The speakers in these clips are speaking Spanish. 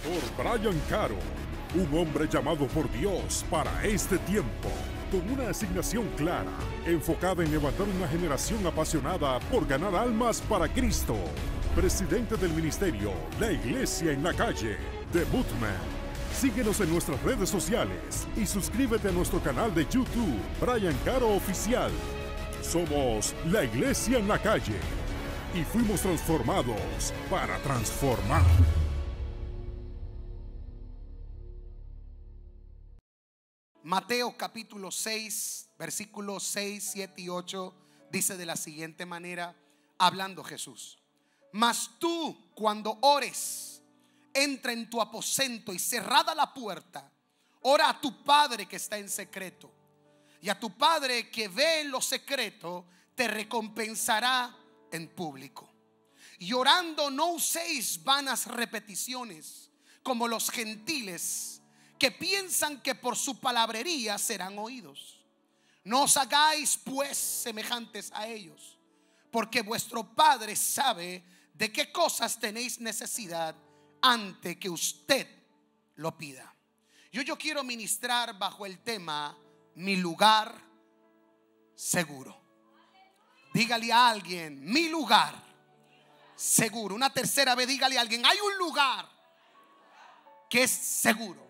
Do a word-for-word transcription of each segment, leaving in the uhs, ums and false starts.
Pastor Brian Caro, un hombre llamado por Dios para este tiempo, con una asignación clara, enfocada en levantar una generación apasionada por ganar almas para Cristo. Presidente del ministerio La Iglesia en la Calle, The Bootman. Síguenos en nuestras redes sociales y suscríbete a nuestro canal de YouTube, Brian Caro Oficial. Somos La Iglesia en la Calle y fuimos transformados para transformar. Mateo capítulo seis, versículos seis, siete y ocho dice de la siguiente manera, hablando Jesús: mas tú, cuando ores, entra en tu aposento y cerrada la puerta, ora a tu Padre que está en secreto, y a tu Padre que ve en lo secreto te recompensará en público. Y orando no uséis vanas repeticiones como los gentiles, que piensan que por su palabrería serán oídos. No os hagáis pues semejantes a ellos, porque vuestro Padre sabe de qué cosas tenéis necesidad antes que usted lo pida. Yo, yo quiero ministrar bajo el tema mi lugar seguro. Dígale a alguien: mi lugar seguro. Una tercera vez dígale a alguien: hay un lugar que es seguro.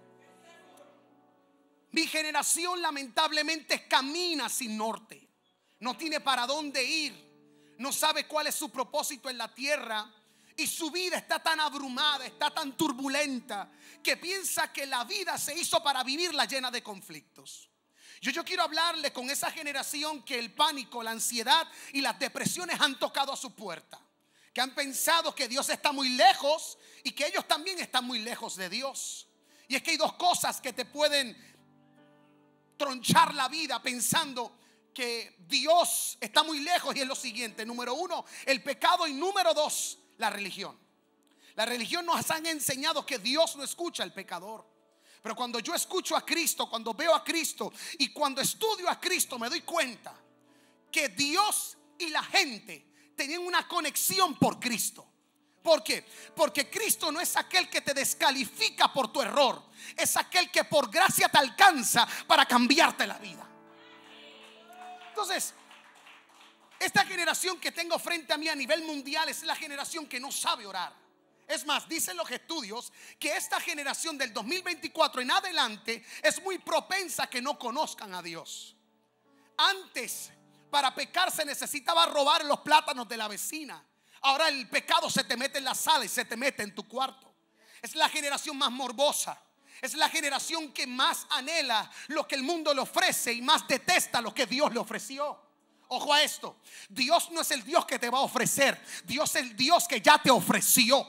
Mi generación lamentablemente camina sin norte, no tiene para dónde ir, no sabe cuál es su propósito en la tierra, y su vida está tan abrumada, está tan turbulenta, que piensa que la vida se hizo para vivirla llena de conflictos. Yo, yo quiero hablarle con esa generación que el pánico, la ansiedad y las depresiones han tocado a su puerta, que han pensado que Dios está muy lejos y que ellos también están muy lejos de Dios. Y es que hay dos cosas que te pueden tronchar la vida pensando que Dios está muy lejos, y es lo siguiente: número uno, el pecado, y número dos, la religión. La religión nos han enseñado que Dios no escucha al pecador. Pero cuando yo escucho a Cristo, cuando veo a Cristo y cuando estudio a Cristo, me doy cuenta que Dios y la gente tenían una conexión por Cristo. ¿Por qué? Porque Cristo no es aquel que te descalifica por tu error, es aquel que por gracia te alcanza para cambiarte la vida. Entonces, esta generación que tengo frente a mí a nivel mundial es la generación que no sabe orar. Es más, dicen los estudios que esta generación del dos mil veinticuatro en adelante es muy propensa a que no conozcan a Dios. Antes, para pecar se necesitaba robar los plátanos de la vecina. Ahora el pecado se te mete en la sala y se te mete en tu cuarto. Es la generación más morbosa. Es la generación que más anhela lo que el mundo le ofrece y más detesta lo que Dios le ofreció. Ojo a esto: Dios no es el Dios que te va a ofrecer, Dios es el Dios que ya te ofreció.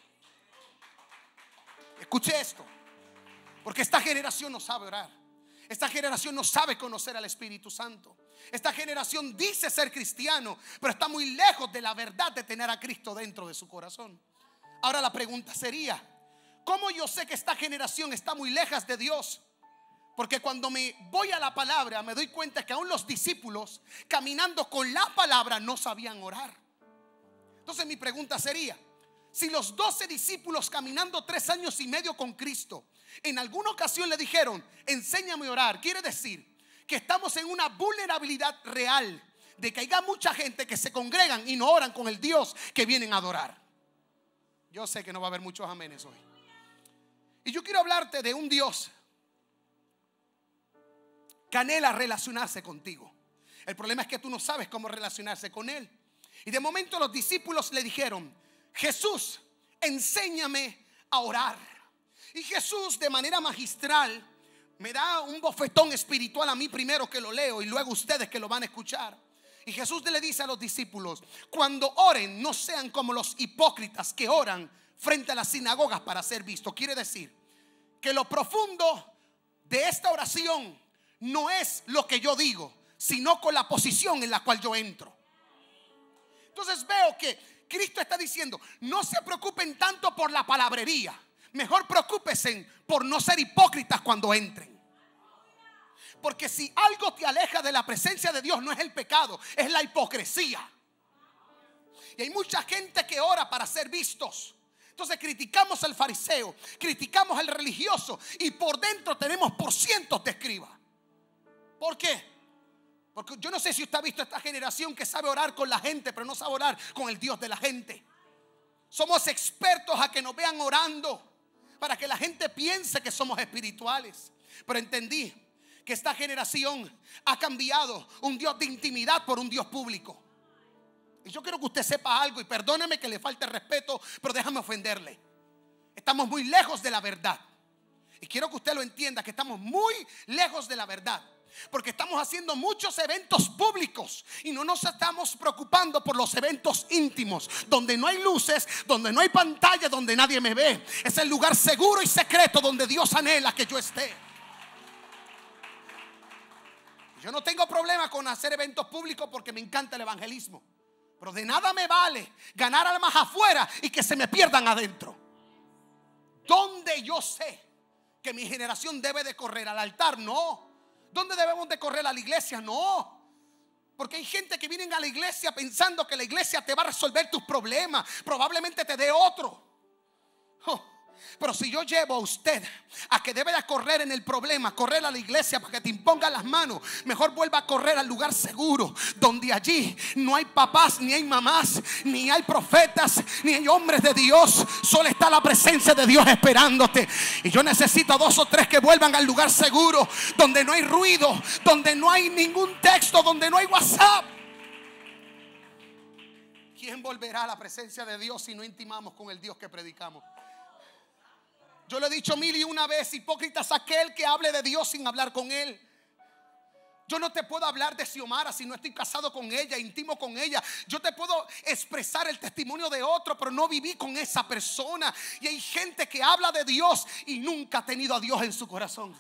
Escuche esto, porque esta generación no sabe orar. Esta generación no sabe conocer al Espíritu Santo. Esta generación dice ser cristiano, pero está muy lejos de la verdad de tener a Cristo dentro de su corazón. Ahora la pregunta sería: ¿cómo yo sé que esta generación está muy lejos de Dios? Porque cuando me voy a la palabra me doy cuenta que aún los discípulos caminando con la palabra no sabían orar. Entonces mi pregunta sería: si los doce discípulos caminando tres años y medio con Cristo en alguna ocasión le dijeron enséñame a orar, quiere decir que estamos en una vulnerabilidad real de que haya mucha gente que se congregan y no oran con el Dios que vienen a adorar. Yo sé que no va a haber muchos amenes hoy, y yo quiero hablarte de un Dios que anhela relacionarse contigo. El problema es que tú no sabes cómo relacionarse con Él. Y de momento los discípulos le dijeron: Jesús, enséñame a orar. Y Jesús, de manera magistral, me da un bofetón espiritual a mí primero, que lo leo, y luego ustedes que lo van a escuchar. Y Jesús le dice a los discípulos: cuando oren, no sean como los hipócritas que oran frente a las sinagogas para ser vistos. Quiere decir que lo profundo de esta oración no es lo que yo digo, sino con la posición en la cual yo entro. Entonces veo que Cristo está diciendo: no se preocupen tanto por la palabrería, mejor preocúpense por no ser hipócritas cuando entren. Porque si algo te aleja de la presencia de Dios no es el pecado, es la hipocresía. Y hay mucha gente que ora para ser vistos. Entonces criticamos al fariseo, criticamos al religioso y por dentro tenemos por cientos de escribas. ¿Por qué? Porque yo no sé si usted ha visto esta generación que sabe orar con la gente, pero no sabe orar con el Dios de la gente. Somos expertos a que nos vean orando para que la gente piense que somos espirituales. Pero entendí que esta generación ha cambiado un Dios de intimidad por un Dios público. Y yo quiero que usted sepa algo, y perdóneme que le falte respeto, pero déjame ofenderle. Estamos muy lejos de la verdad. Y quiero que usted lo entienda, que estamos muy lejos de la verdad. Porque estamos haciendo muchos eventos públicos y no nos estamos preocupando por los eventos íntimos, donde no hay luces, donde no hay pantalla, donde nadie me ve. Es el lugar seguro y secreto donde Dios anhela que yo esté. Yo no tengo problema con hacer eventos públicos porque me encanta el evangelismo. Pero de nada me vale ganar almas afuera y que se me pierdan adentro. ¿Dónde yo sé que mi generación debe de correr? ¿Al altar? No. ¿Dónde debemos de correr? ¿A la iglesia? No. Porque hay gente que viene a la iglesia pensando que la iglesia te va a resolver tus problemas. Probablemente te dé otro. Oh. Pero si yo llevo a usted a que debe de correr en el problema, correr a la iglesia para que te impongan las manos, mejor vuelva a correr al lugar seguro, donde allí no hay papás, ni hay mamás, ni hay profetas, ni hay hombres de Dios. Solo está la presencia de Dios esperándote. Y yo necesito dos o tres que vuelvan al lugar seguro, donde no hay ruido, donde no hay ningún texto, donde no hay WhatsApp. ¿Quién volverá a la presencia de Dios si no intimamos con el Dios que predicamos? Yo lo he dicho mil y una vez: hipócrita es aquel que hable de Dios sin hablar con Él. Yo no te puedo hablar de Xiomara si no estoy casado con ella, intimo con ella. Yo te puedo expresar el testimonio de otro, pero no viví con esa persona. Y hay gente que habla de Dios y nunca ha tenido a Dios en su corazón.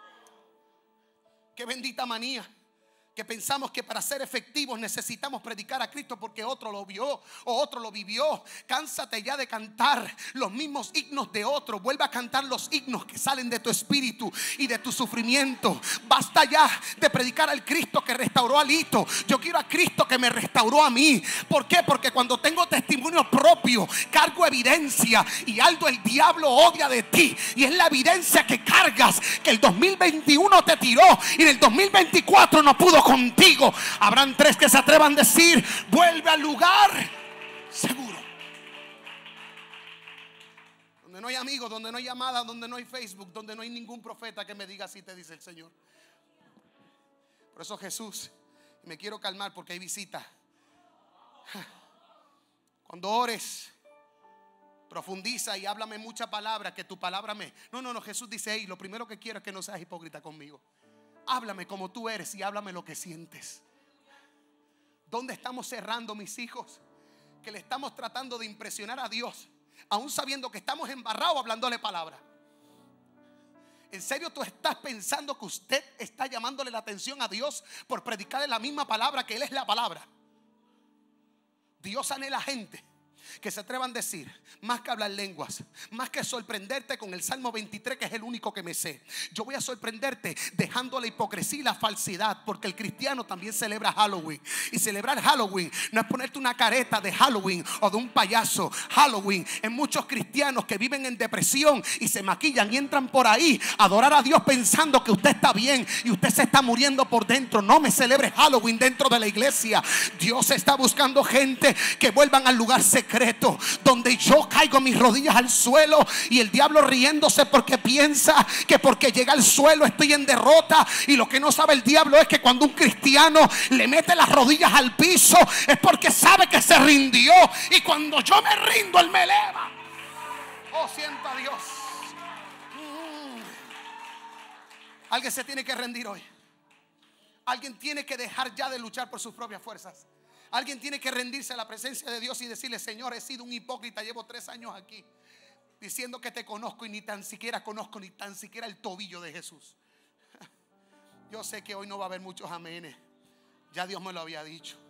Qué bendita manía, que pensamos que para ser efectivos necesitamos predicar a Cristo porque otro lo vio o otro lo vivió. Cánsate ya de cantar los mismos himnos de otro. Vuelve a cantar los himnos que salen de tu espíritu y de tu sufrimiento. Basta ya de predicar al Cristo que restauró a Lito. Yo quiero a Cristo que me restauró a mí. ¿Por qué? Porque cuando tengo testimonio propio, cargo evidencia, y algo el diablo odia de ti, y es la evidencia que cargas, que el dos mil veintiuno te tiró y en el dos mil veinticuatro no pudo contigo. Habrán tres que se atrevan a decir: vuelve al lugar seguro, donde no hay amigos, donde no hay llamadas, donde no hay Facebook, donde no hay ningún profeta que me diga así te dice el Señor. Por eso Jesús, y me quiero calmar porque hay visita. Cuando ores, profundiza y háblame mucha palabra, que tu palabra me... No, no, no, Jesús dice: hey, lo primero que quiero es que no seas hipócrita conmigo. Háblame como tú eres y háblame lo que sientes. ¿Dónde estamos cerrando, mis hijos? Que le estamos tratando de impresionar a Dios, aún sabiendo que estamos embarrados hablándole palabra. ¿En serio tú estás pensando que usted está llamándole la atención a Dios por predicarle la misma palabra que Él es la palabra? Dios anhela gente que se atrevan a decir, más que hablar lenguas, más que sorprenderte con el Salmo veintitrés, que es el único que me sé, yo voy a sorprenderte dejando la hipocresía y la falsidad, porque el cristiano también celebra Halloween. Y celebrar Halloween no es ponerte una careta de Halloween o de un payaso. Halloween es muchos cristianos que viven en depresión y se maquillan y entran por ahí a adorar a Dios pensando que usted está bien y usted se está muriendo por dentro. No me celebre Halloween dentro de la iglesia. Dios está buscando gente que vuelvan al lugar secreto, donde yo caigo mis rodillas al suelo y el diablo riéndose porque piensa que porque llega al suelo estoy en derrota. Y lo que no sabe el diablo es que cuando un cristiano le mete las rodillas al piso es porque sabe que se rindió, y cuando yo me rindo Él me eleva. Oh, siento a Dios. mm. Alguien se tiene que rendir hoy. Alguien tiene que dejar ya de luchar por sus propias fuerzas. Alguien tiene que rendirse a la presencia de Dios y decirle: Señor, he sido un hipócrita, llevo tres años aquí diciendo que te conozco y ni tan siquiera conozco ni tan siquiera el tobillo de Jesús. Yo sé que hoy no va a haber muchos amenes, ya Dios me lo había dicho.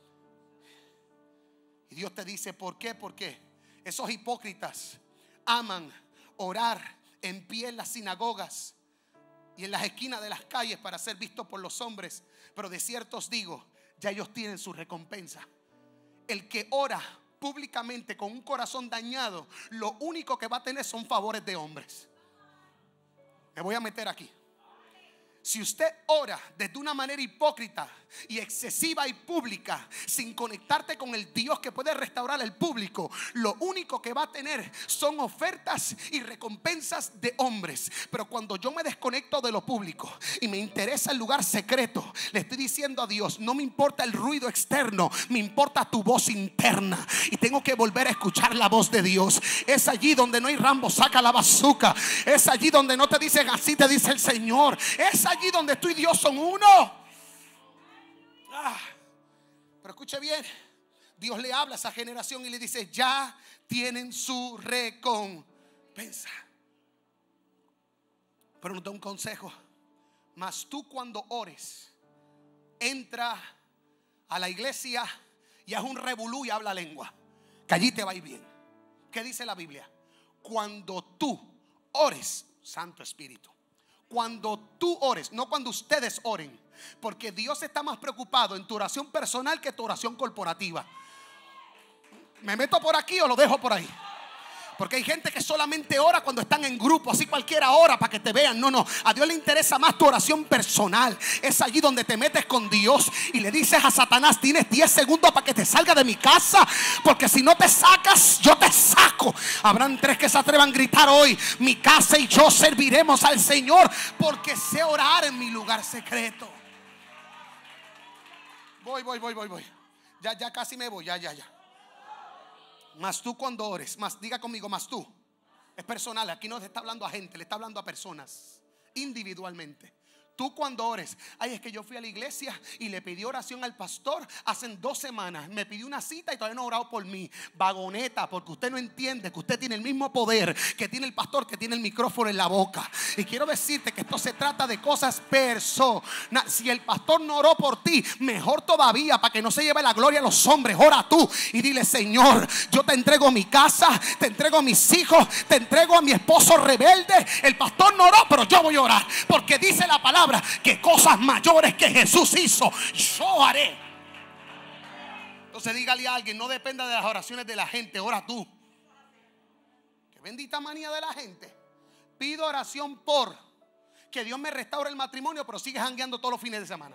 Y Dios te dice: ¿por qué? Porque esos hipócritas aman orar en pie en las sinagogas y en las esquinas de las calles para ser vistos por los hombres, pero de cierto os digo, ya ellos tienen su recompensa. El que ora públicamente con un corazón dañado, lo único que va a tener son favores de hombres. Me voy a meter aquí. Si usted ora desde una manera hipócrita y excesiva y pública, sin conectarte con el Dios que puede restaurar el público, lo único que va a tener son ofertas y recompensas de hombres. Pero cuando yo me desconecto de lo público y me interesa el lugar secreto, le estoy diciendo a Dios: no me importa el ruido externo, me importa tu voz interna. Y tengo que volver a escuchar la voz de Dios. Es allí donde no hay Rambo, saca la bazooka. Es allí donde no te dicen así, te dice el Señor. Es allí donde tú y Dios son uno. Ah, pero escuche bien, Dios le habla a esa generación y le dice: ya tienen su recompensa. Pero nos da un consejo: mas tú cuando ores, entra a la iglesia y haz un revolú y habla lengua, que allí te va a ir bien. ¿Qué dice la Biblia? Cuando tú ores, Santo Espíritu, cuando tú ores, no cuando ustedes oren, porque Dios está más preocupado en tu oración personal que tu oración corporativa. ¿Me meto por aquí o lo dejo por ahí? Porque hay gente que solamente ora cuando están en grupo, así cualquiera ora para que te vean. No, no, a Dios le interesa más tu oración personal. Es allí donde te metes con Dios y le dices a Satanás: tienes diez segundos para que te salga de mi casa, porque si no te sacas, yo te saco. Habrán tres que se atrevan a gritar hoy: mi casa y yo serviremos al Señor, porque sé orar en mi lugar secreto. Voy, voy, voy, voy, voy. Ya, ya casi me voy, ya, ya, ya. Mas tú cuando ores, más, diga conmigo, mas tú. Es personal, aquí no le está hablando a gente, le está hablando a personas individualmente. Tú cuando ores: ay, es que yo fui a la iglesia y le pedí oración al pastor hace dos semanas, me pidió una cita y todavía no ha orado por mí. Vagoneta, porque usted no entiende que usted tiene el mismo poder que tiene el pastor, que tiene el micrófono en la boca. Y quiero decirte que esto se trata de cosas personales. Si el pastor no oró por ti, mejor todavía, para que no se lleve la gloria a los hombres, ora tú y dile: Señor, yo te entrego mi casa, te entrego a mis hijos, te entrego a mi esposo rebelde. El pastor no oró, pero yo voy a orar, porque dice la palabra que cosas mayores que Jesús hizo, yo haré. Entonces dígale a alguien: no dependa de las oraciones de la gente, ora tú. Qué bendita manía de la gente. Pido oración por que Dios me restaure el matrimonio, pero sigue jangueando todos los fines de semana.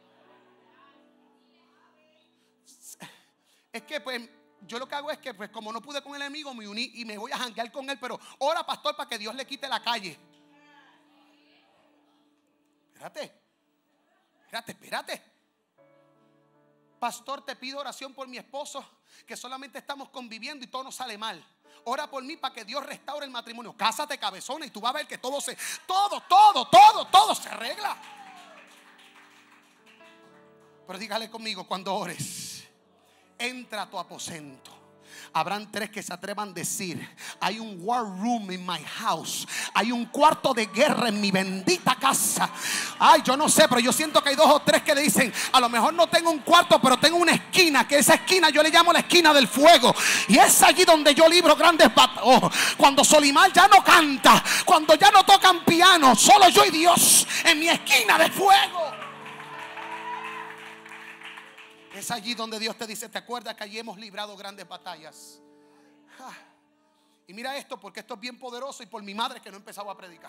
Es que pues yo lo que hago es que pues como no pude con el enemigo, me uní y me voy a janguear con él. Pero ora, pastor, para que Dios le quite la calle. Espérate, espérate, espérate. Pastor, te pido oración por mi esposo, que solamente estamos conviviendo y todo nos sale mal. Ora por mí para que Dios restaure el matrimonio. Cásate, cabezona, y tú vas a ver que todo se, todo, todo, todo, todo se arregla. Pero dígale conmigo: cuando ores, entra a tu aposento. Habrán tres que se atrevan a decir: hay un war room in my house. Hay un cuarto de guerra en mi bendita casa. Ay, yo no sé, pero yo siento que hay dos o tres que le dicen: a lo mejor no tengo un cuarto, pero tengo una esquina, que esa esquina yo le llamo la esquina del fuego. Y es allí donde yo libro grandes batallas. Oh, cuando Solimar ya no canta, cuando ya no tocan piano, solo yo y Dios en mi esquina de fuego. Es allí donde Dios te dice: ¿te acuerdas que allí hemos librado grandes batallas? Ah. Y mira esto, porque esto es bien poderoso, y por mi madre que no empezaba a predicar.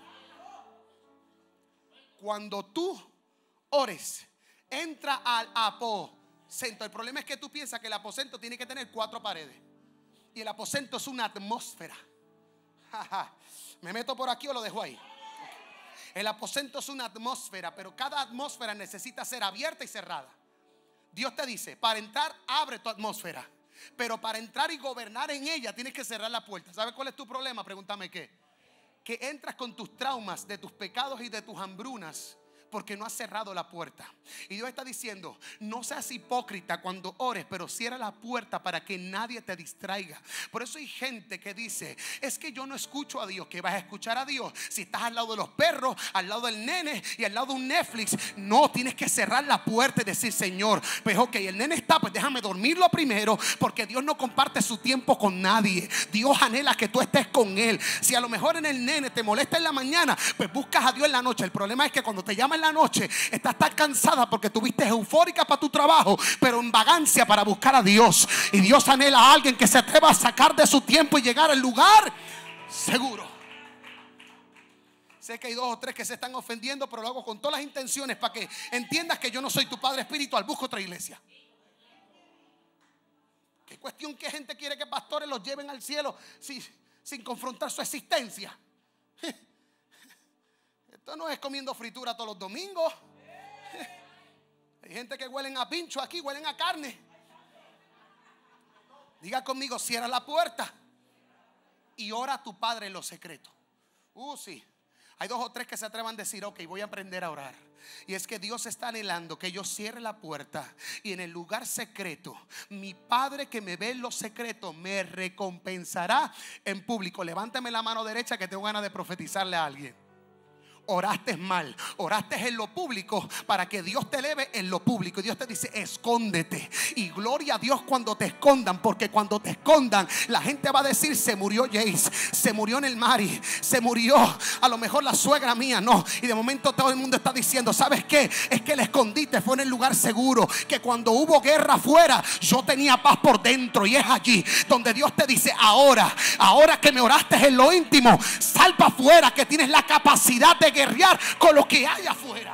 Cuando tú ores, entra al aposento. El problema es que tú piensas que el aposento tiene que tener cuatro paredes, y el aposento es una atmósfera. ¿Me meto por aquí o lo dejo ahí? El aposento es una atmósfera, pero cada atmósfera necesita ser abierta y cerrada. Dios te dice: para entrar, abre tu atmósfera, pero para entrar y gobernar en ella tienes que cerrar la puerta. ¿Sabes cuál es tu problema? Pregúntame qué. Que entras con tus traumas, de tus pecados y de tus hambrunas, porque no has cerrado la puerta. Y Dios está diciendo: no seas hipócrita cuando ores, pero cierra la puerta para que nadie te distraiga. Por eso hay gente que dice: es que yo no escucho a Dios. ¿Que vas a escuchar a Dios si estás al lado de los perros, al lado del nene y al lado de un Netflix? No, tienes que cerrar la puerta y decir: Señor, pues ok, el nene está, pues déjame dormirlo primero, porque Dios no comparte su tiempo con nadie. Dios anhela que tú estés con él. Si a lo mejor en el nene te molesta en la mañana, pues buscas a Dios en la noche. El problema es que cuando te llama en en la noche, estás tan cansada porque tuviste eufórica para tu trabajo, pero en vagancia para buscar a Dios. Y Dios anhela a alguien que se atreva a sacar de su tiempo y llegar al lugar seguro. Sé que hay dos o tres que se están ofendiendo, pero lo hago con todas las intenciones para que entiendas que yo no soy tu padre espiritual. Busco otra iglesia. ¿Qué cuestión que gente quiere que pastores los lleven al cielo sin, sin confrontar su existencia? Esto no es comiendo fritura todos los domingos. Hay gente que huelen a pincho aquí, huelen a carne. Diga conmigo, cierra la puerta y ora a tu Padre en lo secreto. Uh, sí. Hay dos o tres que se atrevan a decir, ok, voy a aprender a orar. Y es que Dios está anhelando que yo cierre la puerta y en el lugar secreto, mi Padre que me ve en lo secreto me recompensará en público. Levántame la mano derecha que tengo ganas de profetizarle a alguien. Oraste mal, oraste en lo público para que Dios te eleve en lo público. Y Dios te dice, escóndete. Y gloria a Dios cuando te escondan, porque cuando te escondan la gente va a decir, se murió Jace, se murió en el Mari, se murió a lo mejor la suegra mía. No, y de momento todo el mundo está diciendo, ¿sabes qué? Es que el escondite fue en el lugar seguro, que cuando hubo guerra afuera yo tenía paz por dentro. Y es allí donde Dios te dice, ahora, ahora que me oraste en lo íntimo, sal para afuera, que tienes la capacidad de guerrear con lo que hay afuera.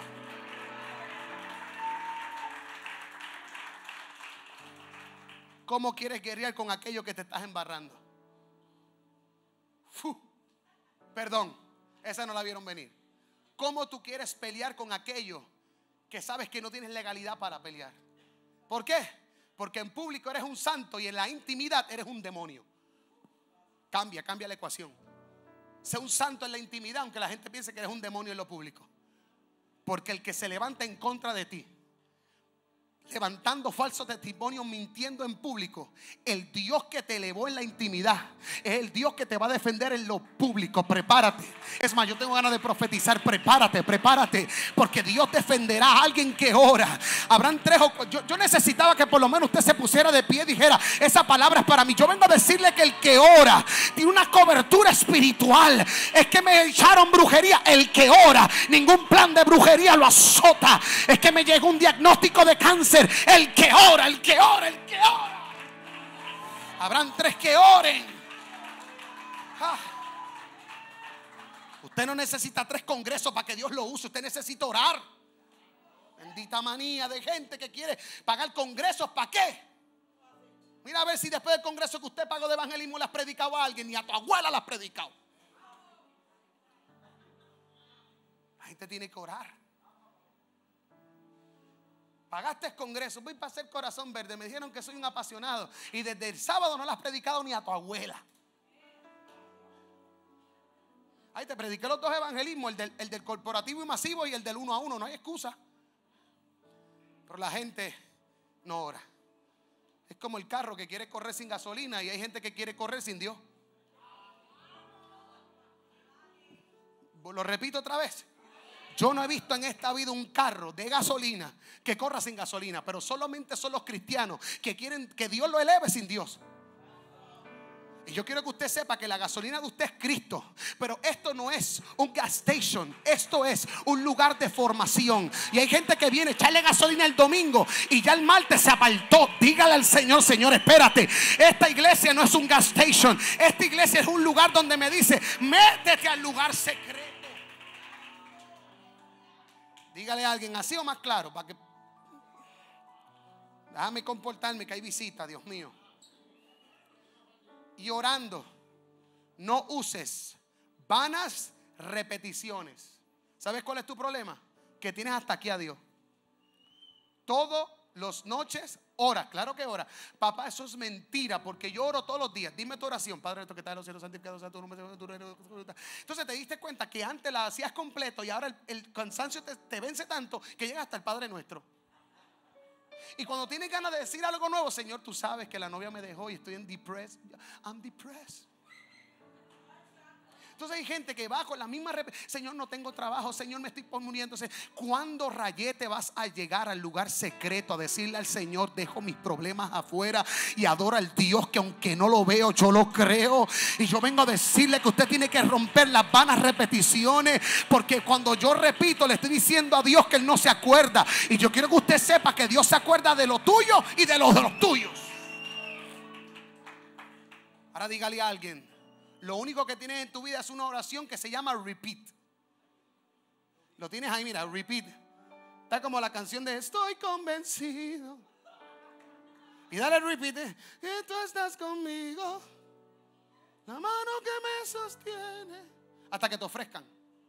¿Cómo quieres guerrear con aquello que te estás embarrando? Uf, perdón, esa no la vieron venir. ¿Cómo tú quieres pelear con aquello que sabes que no tienes legalidad para pelear? ¿Por qué? Porque en público eres un santo y en la intimidad eres un demonio. Cambia, cambia la ecuación. Sé un santo en la intimidad, aunque la gente piense que eres un demonio en lo público. Porque el que se levanta en contra de ti, levantando falsos testimonios, mintiendo en público, el Dios que te elevó en la intimidad es el Dios que te va a defender en lo público. Prepárate. Es más, yo tengo ganas de profetizar. Prepárate, prepárate, porque Dios defenderá a alguien que ora. Habrán tres o yo, yo necesitaba que por lo menos usted se pusiera de pie y dijera, esa palabra es para mí. Yo vengo a decirle que el que ora tiene una cobertura espiritual. Es que me echaron brujería. El que ora, ningún plan de brujería lo azota. Es que me llegó un diagnóstico de cáncer. El que ora, el que ora, el que ora. Habrán tres que oren. Ah. Usted no necesita tres congresos para que Dios lo use. Usted necesita orar. Bendita manía de gente que quiere pagar congresos. ¿Para qué? Mira a ver si después del congreso que usted pagó de evangelismo le has predicado a alguien, ni a tu abuela le has predicado. La gente tiene que orar. Pagaste el congreso, voy para hacer corazón verde. Me dijeron que soy un apasionado y desde el sábado no le has predicado ni a tu abuela. Ahí te prediqué los dos evangelismos, el del, el del corporativo y masivo y el del uno a uno. No hay excusa. Pero la gente no ora. Es como el carro que quiere correr sin gasolina y hay gente que quiere correr sin Dios. Lo repito otra vez. Yo no he visto en esta vida un carro de gasolina que corra sin gasolina, pero solamente son los cristianos que quieren que Dios lo eleve sin Dios. Y yo quiero que usted sepa que la gasolina de usted es Cristo. Pero esto no es un gas station. Esto es un lugar de formación. Y hay gente que viene a echarle gasolina el domingo y ya el martes se apartó. Dígale al Señor, Señor, espérate. Esta iglesia no es un gas station. Esta iglesia es un lugar donde me dice, métete al lugar secreto. Dígale a alguien así o más claro para que... Déjame comportarme que hay visita, Dios mío. Y orando, no uses vanas repeticiones. ¿Sabes cuál es tu problema? Que tienes hasta aquí a Dios. Todas las noches ora, claro que ora. Papá, eso es mentira, porque yo oro todos los días. Dime tu oración. Padre nuestro que estás en los cielos, santificado sea tu nombre. Entonces te diste cuenta que antes la hacías completo y ahora el, el cansancio te, te vence tanto que llega hasta el Padre nuestro. Y cuando tienes ganas de decir algo nuevo, Señor, tú sabes que la novia me dejó y estoy en depressed. I'm depressed. Entonces hay gente que va con la misma rep- Señor, no tengo trabajo, Señor, me estoy muriéndose. ¿Cuándo, rayé, te vas a llegar al lugar secreto a decirle al Señor, dejo mis problemas afuera y adoro al Dios que aunque no lo veo, yo lo creo? Y yo vengo a decirle que usted tiene que romper las vanas repeticiones, porque cuando yo repito, le estoy diciendo a Dios que Él no se acuerda. Y yo quiero que usted sepa que Dios se acuerda de lo tuyo y de los de los tuyos. Ahora dígale a alguien: lo único que tienes en tu vida es una oración que se llama repeat. Lo tienes ahí, mira, repeat. Está como la canción de estoy convencido. Y dale repeat. Que tú estás conmigo, la mano que me sostiene, hasta que te ofrezcan.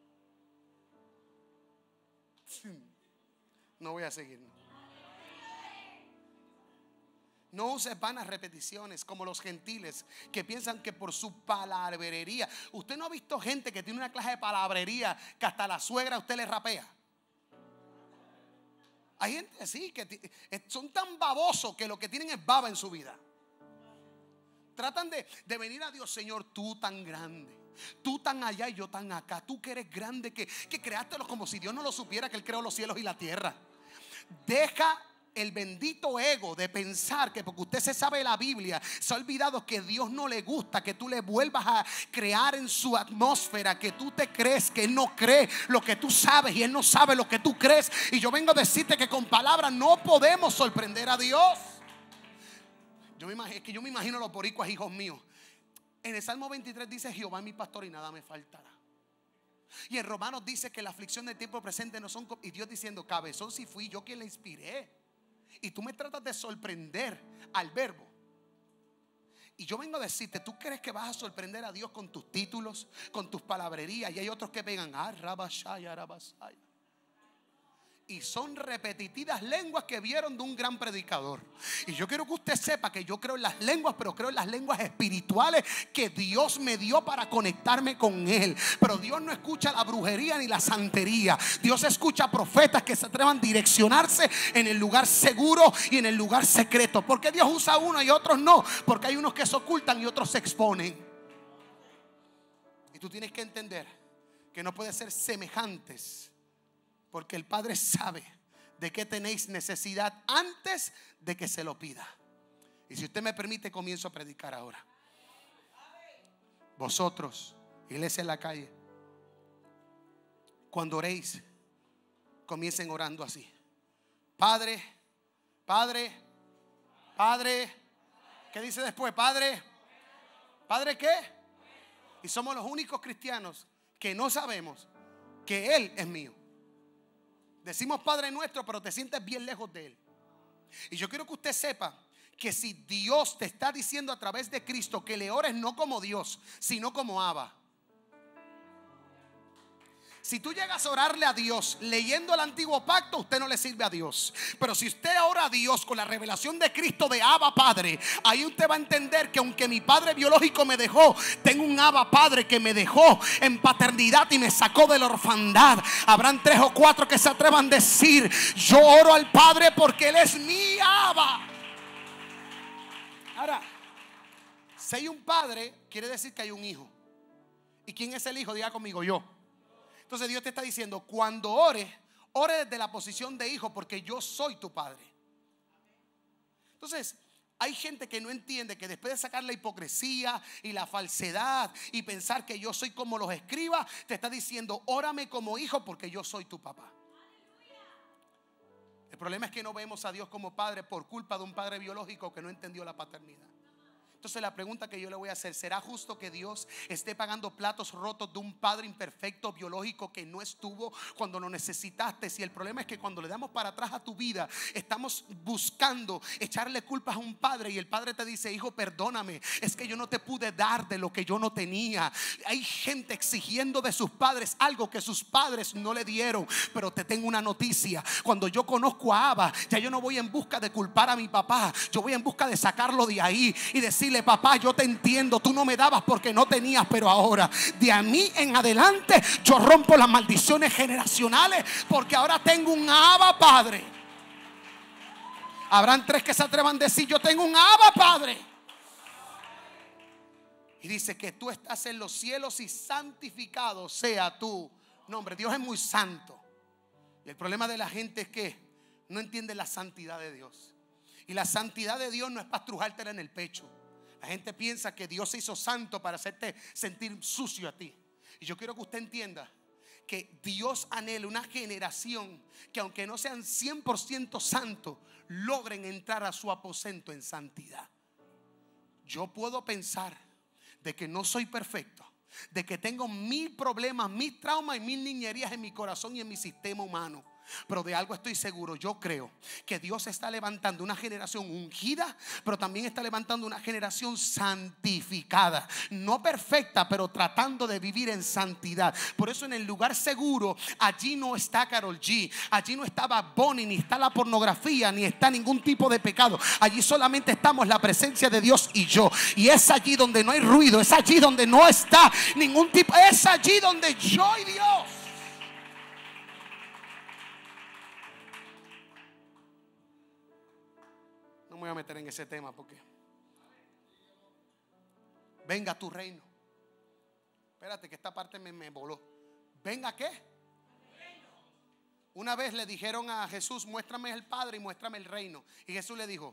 No voy a seguir. No uses vanas repeticiones como los gentiles, que piensan que por su palabrería. Usted no ha visto gente que tiene una clase de palabrería que hasta la suegra usted le rapea. Hay gente así que son tan babosos que lo que tienen es baba en su vida. Tratan de, de venir a Dios: Señor, tú tan grande, tú tan allá y yo tan acá, tú que eres grande, que, que creástelo, como si Dios no lo supiera, que Él creó los cielos y la tierra. Deja el bendito ego de pensar que porque usted se sabe la Biblia, se ha olvidado que Dios no le gusta que tú le vuelvas a crear en su atmósfera que tú te crees que Él no cree lo que tú sabes y Él no sabe lo que tú crees. Y yo vengo a decirte que con palabras no podemos sorprender a Dios. Yo me imagino, es que yo me imagino los boricuas, hijos míos. En el Salmo veintitrés dice: Jehová es mi pastor y nada me faltará. Y en Romanos dice que la aflicción del tiempo presente no son. Y Dios diciendo: cabezón, si fui yo quien le inspiré. Y tú me tratas de sorprender al verbo. Y yo vengo a decirte: ¿tú crees que vas a sorprender a Dios con tus títulos, con tus palabrerías? Y hay otros que pegan ah, rabashaya, rabashaya. Y son repetitivas lenguas que vieron de un gran predicador. Y yo quiero que usted sepa que yo creo en las lenguas, pero creo en las lenguas espirituales que Dios me dio para conectarme con Él. Pero Dios no escucha la brujería ni la santería. Dios escucha a profetas que se atrevan a direccionarse en el lugar seguro y en el lugar secreto. ¿Por qué Dios usa uno y otros no? Porque hay unos que se ocultan y otros se exponen. Y tú tienes que entender que no puede ser semejantes, porque el Padre sabe de qué tenéis necesidad antes de que se lo pida. Y si usted me permite, comienzo a predicar ahora. Vosotros, iglesia en la calle, cuando oréis, comiencen orando así: Padre, Padre, Padre. ¿Qué dice después? Padre, ¿Padre qué? Y somos los únicos cristianos que no sabemos que Él es mío. Decimos Padre nuestro, pero te sientes bien lejos de Él. Y yo quiero que usted sepa que si Dios te está diciendo a través de Cristo que le ores no como Dios, sino como Abba. Si tú llegas a orarle a Dios leyendo el antiguo pacto, usted no le sirve a Dios. Pero si usted ora a Dios con la revelación de Cristo de Abba Padre, ahí usted va a entender que aunque mi padre biológico me dejó, tengo un Abba Padre que me dejó en paternidad y me sacó de la orfandad. Habrán tres o cuatro que se atrevan a decir: yo oro al Padre porque Él es mi Abba. Ahora, si hay un padre, quiere decir que hay un hijo. ¿Y quién es el hijo? Diga conmigo: yo. Entonces Dios te está diciendo: cuando ores, ore desde la posición de hijo, porque yo soy tu padre. Entonces hay gente que no entiende que después de sacar la hipocresía y la falsedad y pensar que yo soy como los escribas, te está diciendo: órame como hijo porque yo soy tu papá. El problema es que no vemos a Dios como padre por culpa de un padre biológico que no entendió la paternidad. Entonces la pregunta que yo le voy a hacer: ¿será justo que Dios esté pagando platos rotos de un padre imperfecto biológico que no estuvo cuando lo necesitaste? Si el problema es que cuando le damos para atrás a tu vida, estamos buscando echarle culpas a un padre, y el padre te dice: hijo, perdóname, es que yo no te pude dar de lo que yo no tenía. Hay gente exigiendo de sus padres algo que sus padres no le dieron. Pero te tengo una noticia: cuando yo conozco a Abba, ya yo no voy en busca de culpar a mi papá, yo voy en busca de sacarlo de ahí y decirle: papá, yo te entiendo, tú no me dabas porque no tenías, pero ahora de a mí en adelante yo rompo las maldiciones generacionales, porque ahora tengo un Abba Padre. Habrán tres que se atrevan a decir: yo tengo un Abba Padre. Y dice que tú estás en los cielos y santificado sea tu nombre. Dios es muy santo. Y el problema de la gente es que no entiende la santidad de Dios. Y la santidad de Dios no es para estrujártela en el pecho. La gente piensa que Dios se hizo santo para hacerte sentir sucio a ti. Y yo quiero que usted entienda que Dios anhela una generación que, aunque no sean cien por ciento santos, logren entrar a su aposento en santidad. Yo puedo pensar de que no soy perfecto, de que tengo mil problemas, mil traumas y mil niñerías en mi corazón y en mi sistema humano. Pero de algo estoy seguro, yo creo que Dios está levantando una generación ungida, pero también está levantando una generación santificada. No perfecta, pero tratando de vivir en santidad. Por eso en el lugar seguro, allí no está Karol G, allí no está Bad Bunny, ni está la pornografía, ni está ningún tipo de pecado. Allí solamente estamos la presencia de Dios y yo. Y es allí donde no hay ruido, es allí donde no está ningún tipo, es allí donde yo y Dios. No me voy a meter en ese tema porque venga tu reino. Espérate que esta parte me, me voló. ¿Venga qué? Una vez le dijeron a Jesús: muéstrame el Padre y muéstrame el reino. Y Jesús le dijo: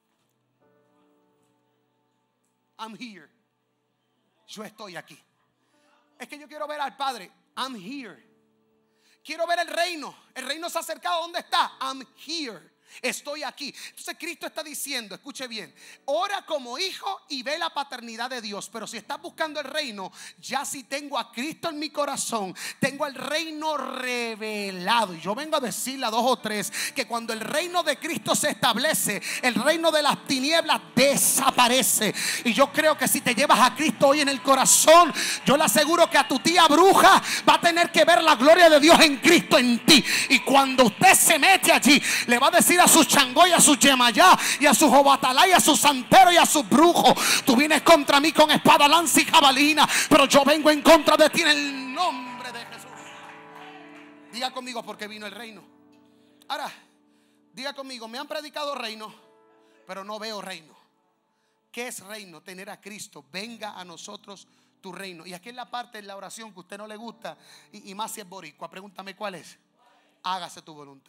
I'm here. Yo estoy aquí. Es que yo quiero ver al Padre. I'm here. Quiero ver el reino. El reino se ha acercado. ¿Dónde está? I'm here. Estoy aquí. Entonces Cristo está diciendo, escuche bien, ora como hijo y ve la paternidad de Dios. Pero si estás buscando el reino, ya si tengo a Cristo en mi corazón, tengo el reino revelado. Y yo vengo a decirle a dos o tres que cuando el reino de Cristo se establece, el reino de las tinieblas desaparece. Y yo creo que si te llevas a Cristo hoy en el corazón, yo le aseguro que a tu tía bruja va a tener que ver la gloria de Dios en Cristo en ti. Y cuando usted se mete allí, le va a decir a sus changó y a sus yemayá y a sus jobatalá y a sus santeros y a sus brujos: tú vienes contra mí con espada, lanza y jabalina, pero yo vengo en contra de ti en el nombre de Jesús. Diga conmigo: porque vino el reino. Ahora, diga conmigo: me han predicado reino, pero no veo reino. ¿Qué es reino? Tener a Cristo. Venga a nosotros tu reino. Y aquí en la parte de la oración que a usted no le gusta, y, y más si es boricua, pregúntame cuál es. Hágase tu voluntad.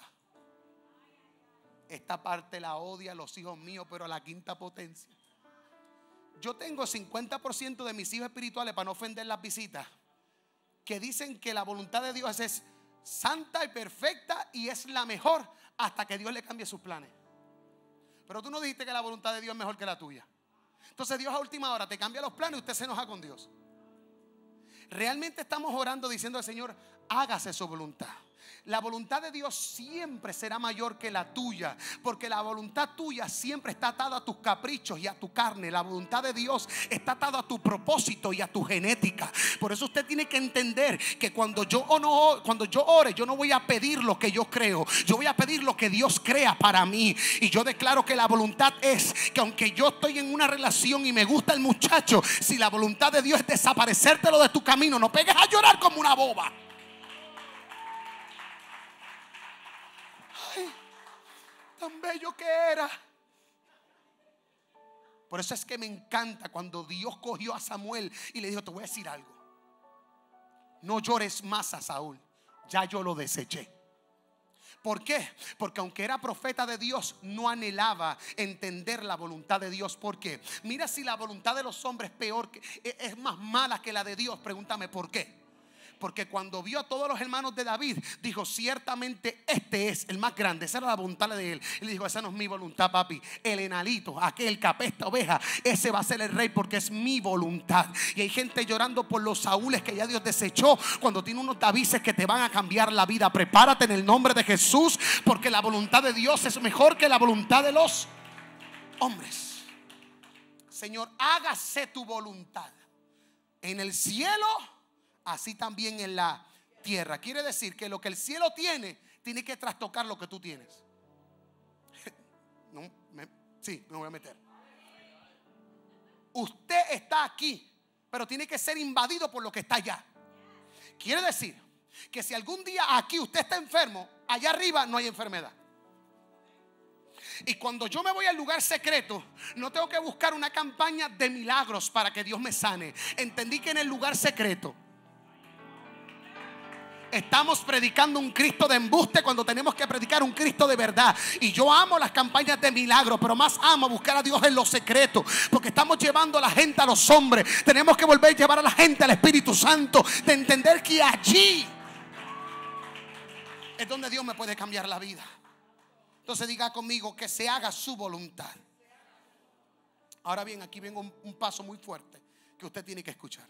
Esta parte la odia los hijos míos, pero a la quinta potencia. Yo tengo cincuenta por ciento de mis hijos espirituales, para no ofender las visitas, que dicen que la voluntad de Dios es santa y perfecta y es la mejor hasta que Dios le cambie sus planes. Pero tú no dijiste que la voluntad de Dios es mejor que la tuya. Entonces Dios a última hora te cambia los planes y usted se enoja con Dios. Realmente estamos orando diciendo al Señor: hágase su voluntad. La voluntad de Dios siempre será mayor que la tuya, porque la voluntad tuya siempre está atada a tus caprichos y a tu carne. La voluntad de Dios está atada a tu propósito y a tu genética. Por eso usted tiene que entender que cuando yo, o no, cuando yo ore, yo no voy a pedir lo que yo creo, yo voy a pedir lo que Dios crea para mí. Y yo declaro que la voluntad es que, aunque yo estoy en una relación y me gusta el muchacho, si la voluntad de Dios es desaparecértelo de tu camino, no pegues a llorar como una boba. Tan bello que era. Por eso es que me encanta cuando Dios cogió a Samuel y le dijo: te voy a decir algo, no llores más a Saúl, ya yo lo deseché. ¿Por qué? Porque aunque era profeta de Dios, no anhelaba entender la voluntad de Dios. ¿Por qué? Mira, si la voluntad de los hombres es peor, es más mala que la de Dios, pregúntame por qué. Porque cuando vio a todos los hermanos de David, dijo: ciertamente este es el más grande. Esa era la voluntad de él. Y le dijo: esa no es mi voluntad, papi. El enanito, aquel que apesta oveja, ese va a ser el rey, porque es mi voluntad. Y hay gente llorando por los Saúles que ya Dios desechó, cuando tiene unos Davises que te van a cambiar la vida. Prepárate en el nombre de Jesús, porque la voluntad de Dios es mejor que la voluntad de los hombres. Señor, hágase tu voluntad en el cielo, así también en la tierra. Quiere decir que lo que el cielo tiene, tiene que trastocar lo que tú tienes. No, me, sí, me voy a meter. Usted está aquí, pero tiene que ser invadido por lo que está allá. Quiere decir que si algún día aquí usted está enfermo, allá arriba no hay enfermedad. Y cuando yo me voy al lugar secreto, no tengo que buscar una campaña de milagros para que Dios me sane. Entendí que en el lugar secreto estamos predicando un Cristo de embuste cuando tenemos que predicar un Cristo de verdad. Y yo amo las campañas de milagros, pero más amo buscar a Dios en lo secreto, porque estamos llevando a la gente a los hombres. Tenemos que volver a llevar a la gente al Espíritu Santo, de entender que allí es donde Dios me puede cambiar la vida. Entonces diga conmigo: que se haga su voluntad. Ahora bien, aquí vengo un, un paso muy fuerte que usted tiene que escuchar.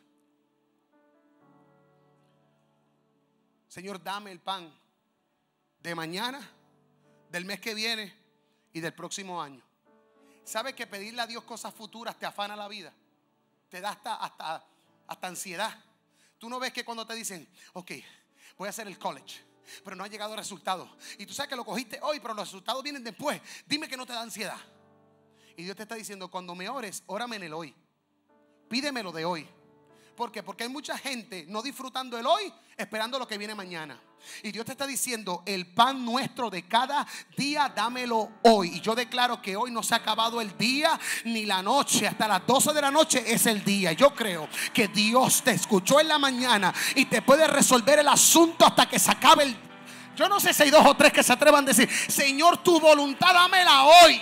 Señor, dame el pan de mañana, del mes que viene y del próximo año. ¿Sabe que pedirle a Dios cosas futuras te afana la vida? Te da hasta, hasta, hasta ansiedad. Tú no ves que cuando te dicen: ok, voy a hacer el college, pero no ha llegado el resultado, y tú sabes que lo cogiste hoy, pero los resultados vienen después. Dime que no te da ansiedad. Y Dios te está diciendo: cuando me ores, órame en el hoy. Pídemelo de hoy. ¿Por qué? Porque hay mucha gente no disfrutando el hoy, esperando lo que viene mañana. Y Dios te está diciendo: el pan nuestro de cada día, dámelo hoy. Y yo declaro que hoy no se ha acabado el día ni la noche. Hasta las doce de la noche es el día. Yo creo que Dios te escuchó en la mañana y te puede resolver el asunto hasta que se acabe el... Yo no sé si hay dos o tres que se atrevan a decir: Señor, tu voluntad dámela hoy.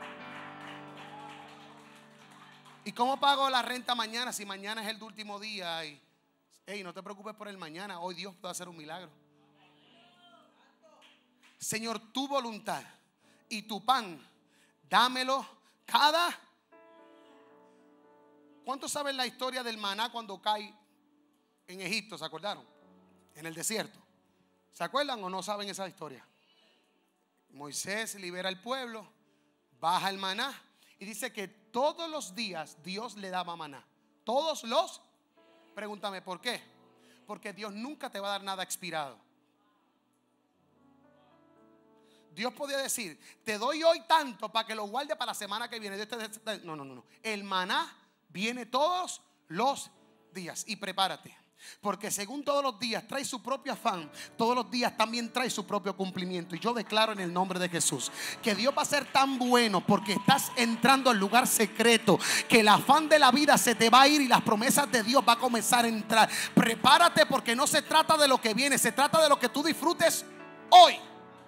¿Y cómo pago la renta mañana si mañana es el último día? Y, hey, no te preocupes por el mañana. Hoy Dios puede hacer un milagro. Señor, tu voluntad y tu pan, dámelo cada... ¿Cuántos saben la historia del maná cuando cae en Egipto? ¿Se acordaron? En el desierto. ¿Se acuerdan o no saben esa historia? Moisés libera al pueblo, baja el maná y dice que todos los días Dios le daba maná. Todos los... Pregúntame, ¿por qué? Porque Dios nunca te va a dar nada expirado. Dios podía decir: te doy hoy tanto para que lo guarde para la semana que viene. Dios te... No, no, no, no. El maná viene todos los días. Y prepárate, porque según todos los días trae su propio afán, todos los días también trae su propio cumplimiento. Y yo declaro en el nombre de Jesús que Dios va a ser tan bueno, porque estás entrando al lugar secreto, que el afán de la vida se te va a ir y las promesas de Dios va a comenzar a entrar. Prepárate, porque no se trata de lo que viene, se trata de lo que tú disfrutes hoy.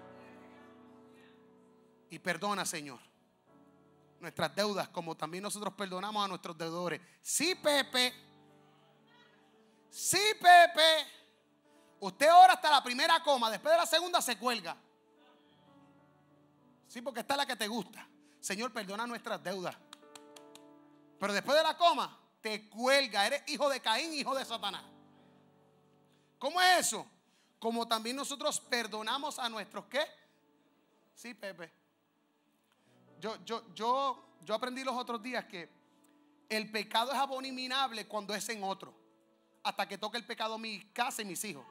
Y perdona, Señor, nuestras deudas, como también nosotros perdonamos a nuestros deudores. Sí, Pepe. Sí, Pepe. Usted ora hasta la primera coma, después de la segunda se cuelga. Sí, porque esta es la que te gusta. Señor, perdona nuestras deudas. Pero después de la coma te cuelga. Eres hijo de Caín, hijo de Satanás. ¿Cómo es eso? Como también nosotros perdonamos a nuestros ¿qué? Sí, Pepe. Yo, yo, yo, yo aprendí los otros días que el pecado es abominable cuando es en otro, hasta que toque el pecado mi casa y mis hijos.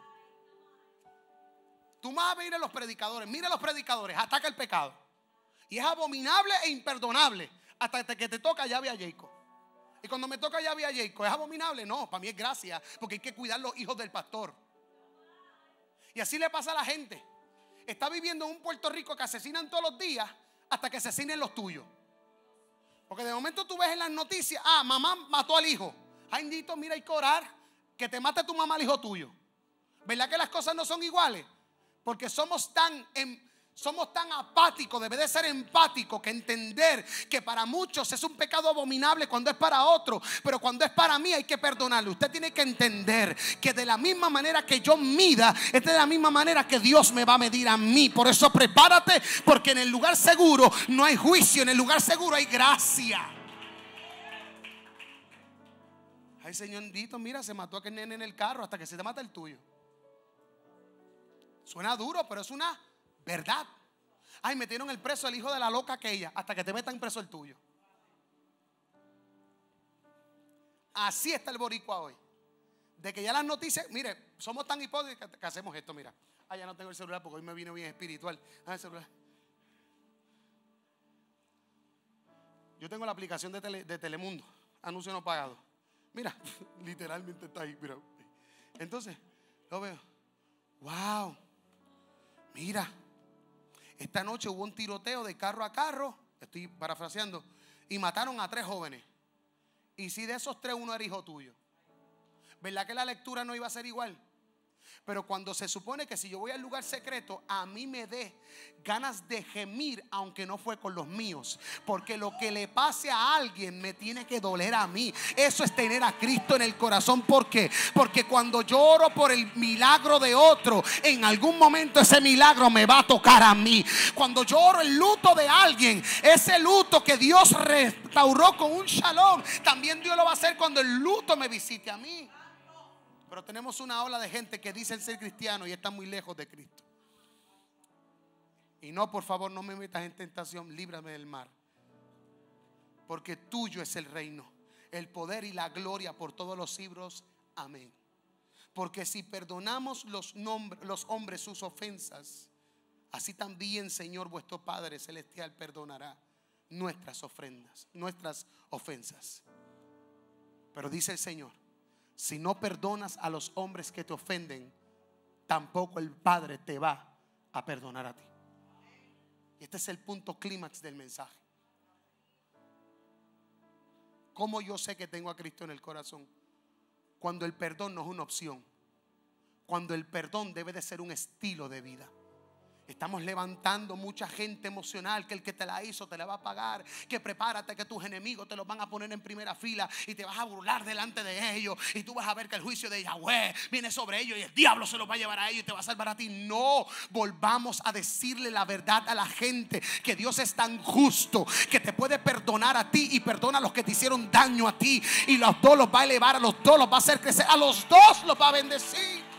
Tú más a ir a los predicadores, mira los predicadores, ataca el pecado. Y es abominable e imperdonable hasta que te toca llave a Jacob. Y cuando me toca llave a Jacob, ¿es abominable? No, para mí es gracia, porque hay que cuidar los hijos del pastor. Y así le pasa a la gente. Está viviendo en un Puerto Rico que asesinan todos los días hasta que asesinen los tuyos. Porque de momento tú ves en las noticias: ah, mamá mató al hijo. Ay, Nito, mira, hay que orar que te mate tu mamá al hijo tuyo. ¿Verdad que las cosas no son iguales? Porque somos tan, en, somos tan apáticos. Debe de ser empático, que entender que para muchos es un pecado abominable cuando es para otro, pero cuando es para mí hay que perdonarle. Usted tiene que entender que de la misma manera que yo mida, es de la misma manera que Dios me va a medir a mí. Por eso prepárate, porque en el lugar seguro no hay juicio, en el lugar seguro hay gracia. Ay, señorito, mira, se mató aquel nene en el carro, hasta que se te mata el tuyo. Suena duro, pero es una verdad. Ay, metieron el preso el hijo de la loca aquella, hasta que te metan preso el tuyo. Así está el boricua hoy. De que ya las noticias, mire, somos tan hipócritas que hacemos esto, mira. Ah, ya no tengo el celular porque hoy me vino bien espiritual. Ah, el celular. Yo tengo la aplicación de, tele, de Telemundo, anuncio no pagado. Mira, literalmente está ahí, mira. Entonces, lo veo. Wow. Mira, esta noche hubo un tiroteo de carro a carro, estoy parafraseando, y mataron a tres jóvenes. Y si de esos tres uno era hijo tuyo, ¿verdad que la lectura no iba a ser igual? Pero cuando se supone que si yo voy al lugar secreto, a mí me dé ganas de gemir, aunque no fue con los míos, porque lo que le pase a alguien me tiene que doler a mí. Eso es tener a Cristo en el corazón. ¿Por qué? Porque cuando yo oro por el milagro de otro, en algún momento ese milagro me va a tocar a mí. Cuando yo oro el luto de alguien, ese luto que Dios restauró con un shalom, también Dios lo va a hacer cuando el luto me visite a mí. Pero tenemos una ola de gente que dicen ser cristianos y están muy lejos de Cristo. Y no, por favor, no me metas en tentación, líbrame del mal. Porque tuyo es el reino, el poder y la gloria por todos los siglos. Amén. Porque si perdonamos los, nombres, los hombres sus ofensas, así también, Señor, vuestro Padre Celestial perdonará nuestras ofrendas, nuestras ofensas. Pero dice el Señor, si no perdonas a los hombres que te ofenden, tampoco el Padre te va a perdonar a ti. Y este es el punto clímax del mensaje. ¿Cómo yo sé que tengo a Cristo en el corazón? Cuando el perdón no es una opción, cuando el perdón debe de ser un estilo de vida. Estamos levantando mucha gente emocional, que el que te la hizo te la va a pagar, que prepárate que tus enemigos te los van a poner en primera fila y te vas a burlar delante de ellos, y tú vas a ver que el juicio de Yahweh viene sobre ellos y el diablo se los va a llevar a ellos y te va a salvar a ti. No, volvamos a decirle la verdad a la gente, que Dios es tan justo que te puede perdonar a ti y perdona a los que te hicieron daño a ti, y los dos los va a elevar, a los dos los va a hacer crecer, a los dos los va a bendecir.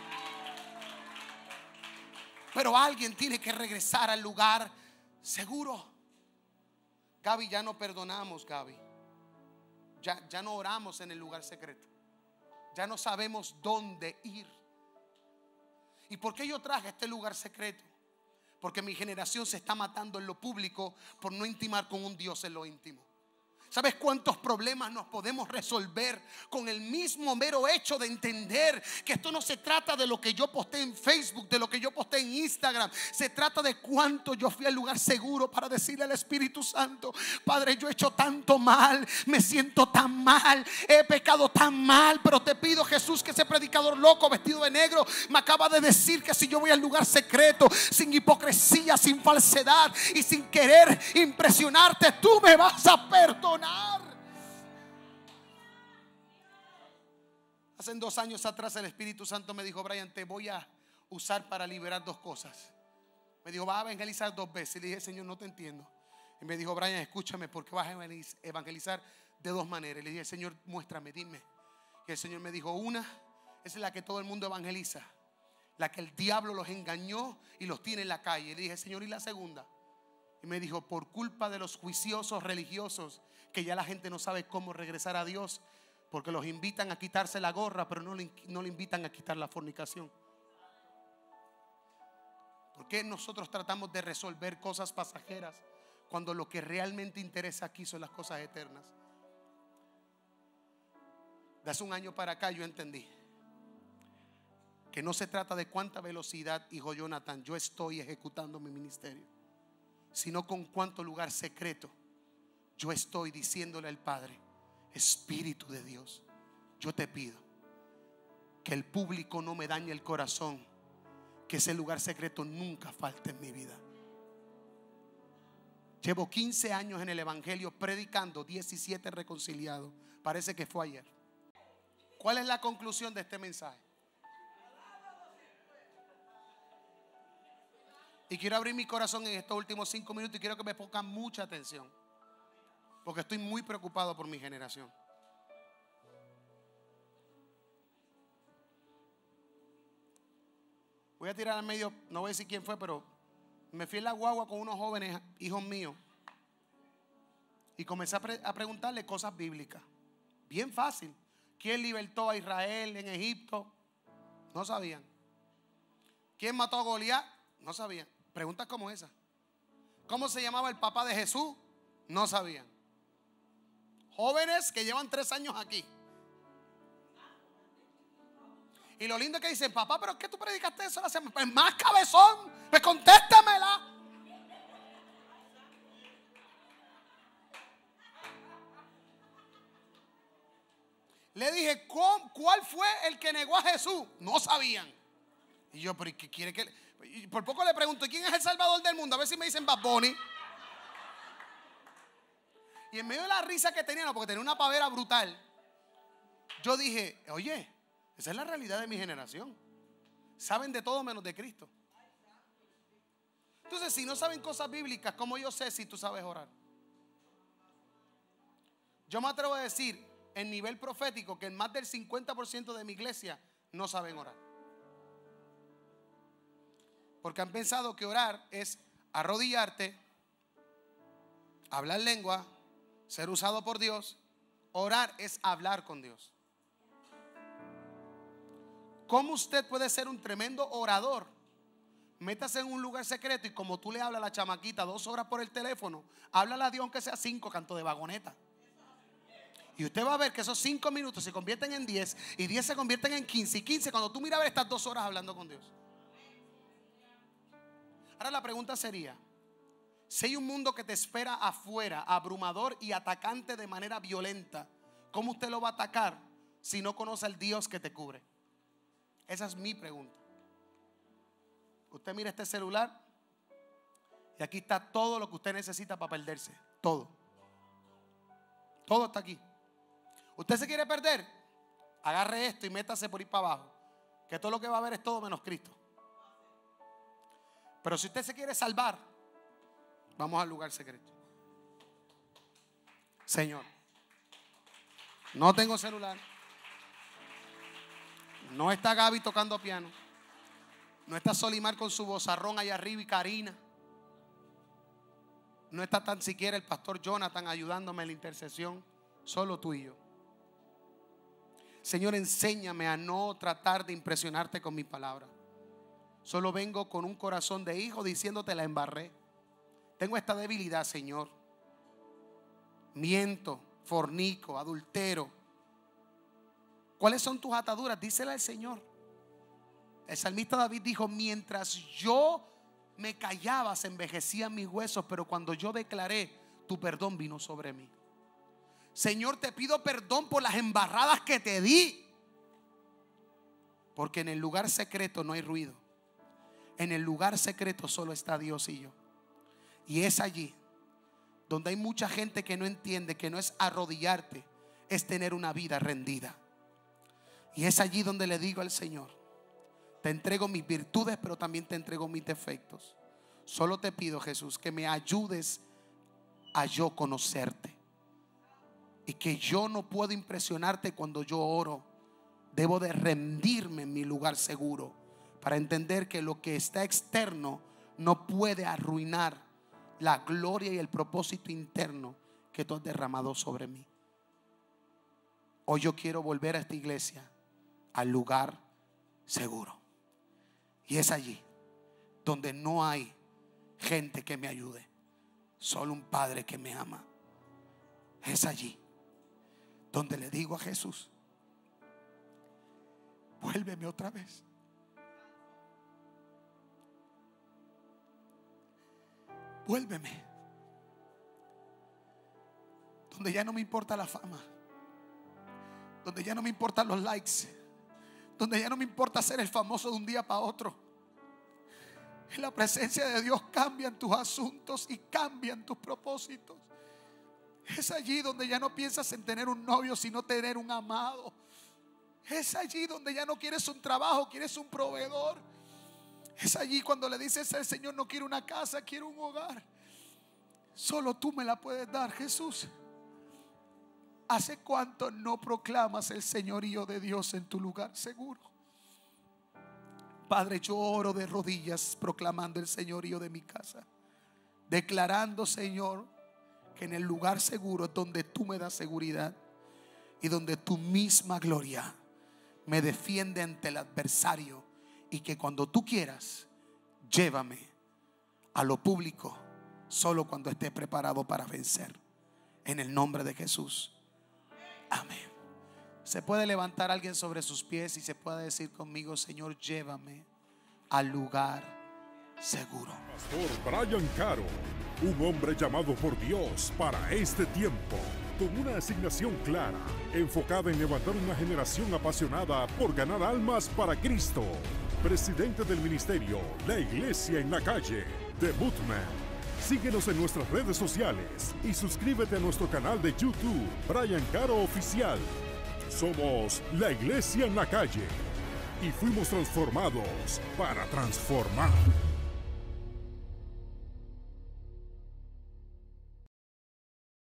Pero alguien tiene que regresar al lugar seguro. Gaby, ya no perdonamos, Gaby. Ya, ya no oramos en el lugar secreto. Ya no sabemos dónde ir. ¿Y por qué yo traje este lugar secreto? Porque mi generación se está matando en lo público por no intimar con un Dios en lo íntimo. ¿Sabes cuántos problemas nos podemos resolver con el mismo mero hecho de entender que esto no se trata de lo que yo posté en Facebook, de lo que yo posté en Instagram? Se trata de cuánto yo fui al lugar seguro para decirle al Espíritu Santo: Padre, yo he hecho tanto mal, me siento tan mal, he pecado tan mal, pero te pido, Jesús, que ese predicador loco vestido de negro me acaba de decir que si yo voy al lugar secreto, sin hipocresía, sin falsedad y sin querer impresionarte, tú me vas a perdonar. Hace dos años atrás el Espíritu Santo me dijo: Brian, te voy a usar para liberar dos cosas. Me dijo: vas a evangelizar dos veces. Y le dije: Señor, no te entiendo. Y me dijo: Brian, escúchame, porque vas a evangelizar de dos maneras. Y le dije: Señor, muéstrame, dime. Y el Señor me dijo: una, esa es la que todo el mundo evangeliza, la que el diablo los engañó y los tiene en la calle. Y le dije: Señor, ¿y la segunda? Y me dijo: por culpa de los juiciosos religiosos, que ya la gente no sabe cómo regresar a Dios, porque los invitan a quitarse la gorra, pero no le, no le invitan a quitar la fornicación. ¿Por qué nosotros tratamos de resolver cosas pasajeras cuando lo que realmente interesa aquí son las cosas eternas? De hace un año para acá yo entendí que no se trata de cuánta velocidad, hijo Jonathan, yo estoy ejecutando mi ministerio, sino con cuánto lugar secreto yo estoy diciéndole al Padre: Espíritu de Dios, yo te pido que el público no me dañe el corazón, que ese lugar secreto nunca falte en mi vida. Llevo quince años en el evangelio predicando, diecisiete reconciliados. Parece que fue ayer. ¿Cuál es la conclusión de este mensaje? Y quiero abrir mi corazón en estos últimos cinco minutos y quiero que me pongan mucha atención, porque estoy muy preocupado por mi generación. Voy a tirar al medio, no voy a decir quién fue, pero me fui en la guagua con unos jóvenes hijos míos y comencé a, pre- a preguntarle cosas bíblicas. Bien fácil. ¿Quién libertó a Israel en Egipto? No sabían. ¿Quién mató a Goliat? No sabían. Preguntas como esa. ¿Cómo se llamaba el papá de Jesús? No sabían. Jóvenes que llevan tres años aquí. Y lo lindo es que dicen: papá, ¿pero qué tú predicaste eso la semana? Pues más cabezón, pues contéstamela. Le dije, ¿cuál fue el que negó a Jesús? No sabían. Y yo, pero ¿qué quiere que...? Y por poco le pregunto, ¿quién es el Salvador del mundo? A ver si me dicen Bad Bunny. Y en medio de la risa que tenían, porque tenía una pavera brutal, yo dije, oye, esa es la realidad de mi generación. Saben de todo menos de Cristo. Entonces, si no saben cosas bíblicas, ¿cómo yo sé si tú sabes orar? Yo me atrevo a decir, en nivel profético, que en más del cincuenta por ciento de mi iglesia no saben orar. Porque han pensado que orar es arrodillarte, hablar lengua, ser usado por Dios. Orar es hablar con Dios. ¿Cómo usted puede ser un tremendo orador? Métase en un lugar secreto y como tú le hablas a la chamaquita dos horas por el teléfono, háblale a Dios aunque sea cinco cantos de vagoneta. Y usted va a ver que esos cinco minutos se convierten en diez y diez se convierten en quince y quince cuando tú miras a ver estas dos horas hablando con Dios. Ahora la pregunta sería, si hay un mundo que te espera afuera, abrumador y atacante de manera violenta, ¿cómo usted lo va a atacar si no conoce al Dios que te cubre? Esa es mi pregunta. Usted mira este celular y aquí está todo lo que usted necesita para perderse. Todo. Todo está aquí. ¿Usted se quiere perder? Agarre esto y métase por ir para abajo, que todo lo que va a ver es todo menos Cristo. Pero si usted se quiere salvar, vamos al lugar secreto. Señor, no tengo celular. No está Gaby tocando piano. No está Solimar con su vozarrón allá arriba y Karina. No está tan siquiera el pastor Jonathan ayudándome en la intercesión. Solo tú y yo. Señor, enséñame a no tratar de impresionarte con mi palabra. Solo vengo con un corazón de hijo diciéndote la embarré. Tengo esta debilidad, Señor. Miento, fornico, adultero. ¿Cuáles son tus ataduras? Dísela al Señor. El salmista David dijo, mientras yo me callaba se envejecían mis huesos, pero cuando yo declaré, tu perdón vino sobre mí. Señor, te pido perdón por las embarradas que te di, porque en el lugar secreto no hay ruido. En el lugar secreto solo está Dios y yo. Y es allí donde hay mucha gente que no entiende que no es arrodillarte, es tener una vida rendida. Y es allí donde le digo al Señor, te entrego mis virtudes, pero también te entrego mis defectos. Solo te pido, Jesús, que me ayudes a yo conocerte. Y que yo no puedo impresionarte cuando yo oro. Debo de rendirme en mi lugar seguro para entender que lo que está externo no puede arruinar la gloria y el propósito interno que tú has derramado sobre mí. Hoy yo quiero volver a esta iglesia al lugar seguro. Y es allí donde no hay gente que me ayude, solo un Padre que me ama. Es allí donde le digo a Jesús, vuélveme otra vez. Vuélveme. Donde ya no me importa la fama, donde ya no me importan los likes, donde ya no me importa ser el famoso de un día para otro. En la presencia de Dios cambian tus asuntos y cambian tus propósitos. Es allí donde ya no piensas en tener un novio, sino tener un amado. Es allí donde ya no quieres un trabajo, quieres un proveedor. Es allí cuando le dices al Señor, no quiero una casa, quiero un hogar. Solo tú me la puedes dar, Jesús. ¿Hace cuánto no proclamas el señorío de Dios en tu lugar seguro? Padre, yo oro de rodillas proclamando el señorío de mi casa, declarando, Señor, que en el lugar seguro es donde tú me das seguridad y donde tu misma gloria me defiende ante el adversario, y que cuando tú quieras, llévame a lo público solo cuando esté preparado para vencer. En el nombre de Jesús. Amén. Se puede levantar alguien sobre sus pies y se puede decir conmigo, Señor, llévame al lugar seguro. Pastor Brian Caro, un hombre llamado por Dios para este tiempo. con una asignación clara, enfocada en levantar una generación apasionada por ganar almas para Cristo. Presidente del ministerio, La Iglesia en la Calle, The Bootman. Síguenos en nuestras redes sociales y suscríbete a nuestro canal de YouTube, Brian Caro Oficial. Somos La Iglesia en la Calle y fuimos transformados para transformar.